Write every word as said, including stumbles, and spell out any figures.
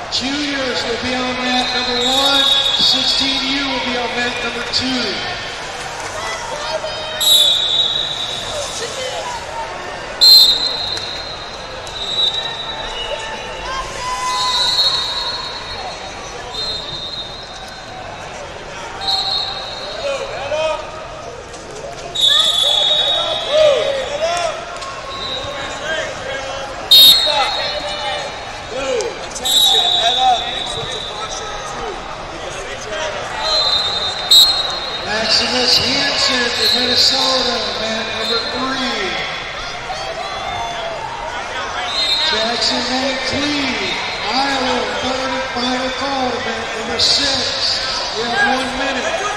Juniors will be on mat number one. sixteen U will be on mat number two. Maximus Hansen of Minnesota, mat number three. Jackson Van Cleve, Iowa, third and final call, mat number six. We have one minute.